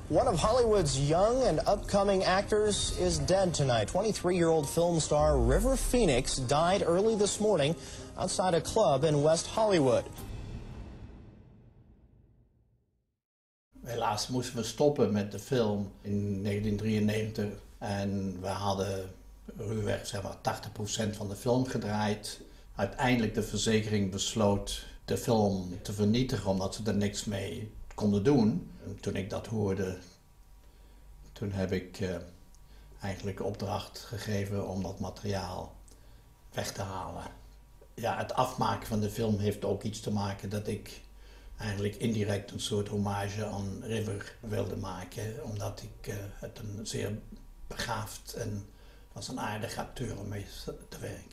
One of Hollywood's young and upcoming actors is dead tonight. 23-year-old film star River Phoenix died early this morning outside a club in West Hollywood. Helaas moesten we stoppen met de film in 1993 en we hadden ruwweg zeg maar 80% van de film gedraaid. Uiteindelijk de verzekering besloot de film te vernietigen omdat ze er niks mee konden doen. En toen ik dat hoorde, toen heb ik eigenlijk opdracht gegeven om dat materiaal weg te halen. Ja, het afmaken van de film heeft ook iets te maken dat ik eigenlijk indirect een soort hommage aan River wilde maken, omdat ik het een zeer begaafd en was een aardige acteur om mee te werken.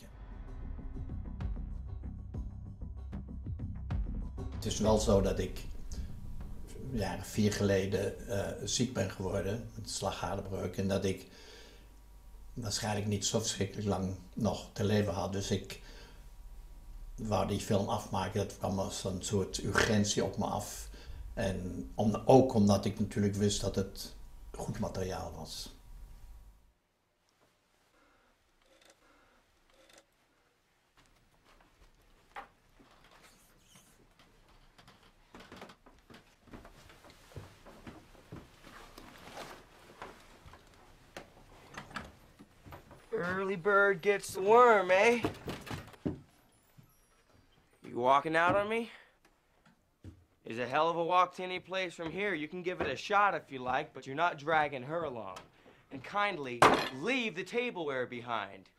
Het is wel zo dat ik jaren 4 geleden ziek ben geworden met slagaderbreuk en dat ik waarschijnlijk niet zo verschrikkelijk lang nog te leven had. Dus ik wou die film afmaken, dat kwam als een soort urgentie op me af. En ook omdat ik natuurlijk wist dat het goed materiaal was. Early bird gets the worm, eh? You walking out on me? It's a hell of a walk to any place from here. You can give it a shot if you like, but you're not dragging her along. And kindly leave the tableware behind.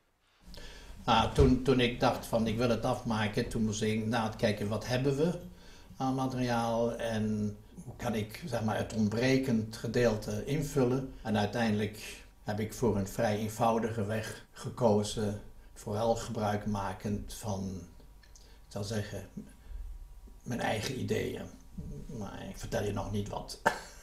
Toen ik dacht van ik wil het afmaken, toen moest ik na het kijken wat hebben we aan materiaal en hoe kan ik zeg maar, het ontbrekend gedeelte invullen. En uiteindelijk heb ik voor een vrij eenvoudige weg gekozen, vooral gebruikmakend van, ik zal zeggen, mijn eigen ideeën. Maar ik vertel je nog niet wat.